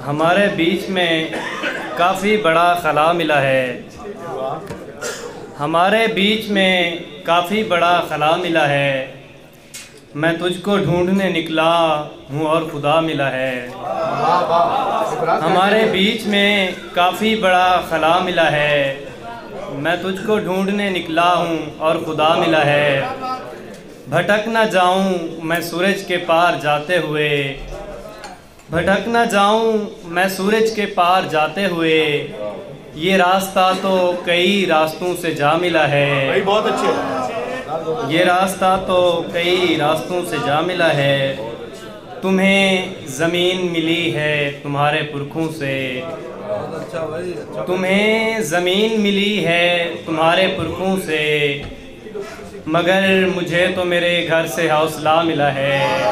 हमारे बीच में काफ़ी बड़ा खला मिला है। हमारे बीच में काफ़ी बड़ा खला मिला है। मैं तुझको ढूंढने निकला हूँ और खुदा मिला है। हमारे बीच में काफ़ी बड़ा खला मिला है। मैं तुझको ढूंढने निकला हूँ और खुदा मिला है। भटक न जाऊँ मैं सूरज के पार जाते हुए, भटक न जाऊँ मैं सूरज के पार जाते हुए। ये रास्ता तो कई रास्तों से जा मिला है। बहुत अच्छे। ये रास्ता तो कई रास्तों से जा मिला है। तुम्हें ज़मीन मिली है तुम्हारे पुरखों से, तुम्हें ज़मीन मिली है तुम्हारे पुरखों से, मगर मुझे तो मेरे घर से हौसला मिला है।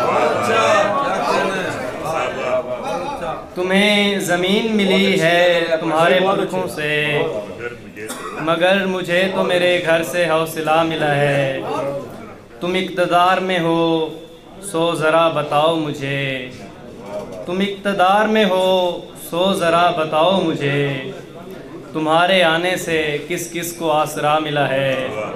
तुम्हें ज़मीन मिली है तुम्हारे पुरखों से, मगर मुझे तो मेरे घर से हौसला मिला है। तुम इक़्तिदार में हो सो ज़रा बताओ मुझे, तुम इक़्तिदार में हो सो ज़रा बताओ मुझे, तुम्हारे आने से किस किस को आसरा मिला है।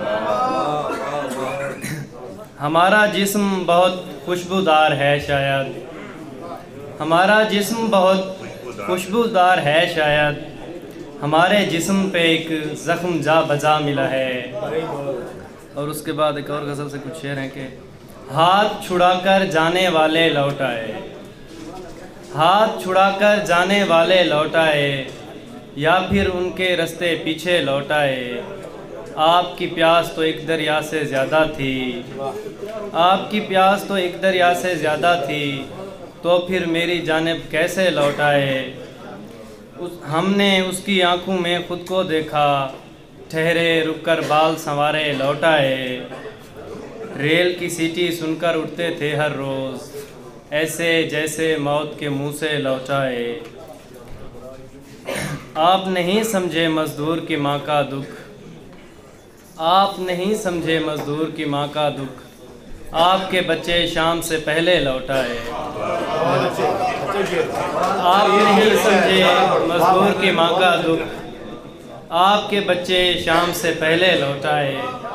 हमारा जिस्म बहुत खुशबूदार है शायद, हमारा जिस्म बहुत खुशबूदार है शायद, हमारे जिस्म पे एक ज़ख्म जा बजा मिला है। और उसके बाद एक और गज़ल से कुछ शेर हैं कि हाथ छुड़ाकर जाने वाले लौट आए, हाथ छुड़ाकर जाने वाले लौट आए, या फिर उनके रास्ते पीछे लौट आए। आपकी प्यास तो एक दरिया से ज़्यादा थी, आपकी प्यास तो एक दरिया से ज़्यादा थी, तो फिर मेरी जानिब कैसे लौट आए। हमने उसकी आंखों में ख़ुद को देखा, ठहरे रुक कर बाल संवारे लौट आए। रेल की सीटी सुनकर उठते थे हर रोज़, ऐसे जैसे मौत के मुंह से लौट आए। आप नहीं समझे मज़दूर की माँ का दुख, आप नहीं समझे मज़दूर की माँ का दुख, आपके बच्चे शाम से पहले लौट आए। आप नहीं समझे मज़दूर की माँ का दुख, आपके बच्चे शाम से पहले लौट आए।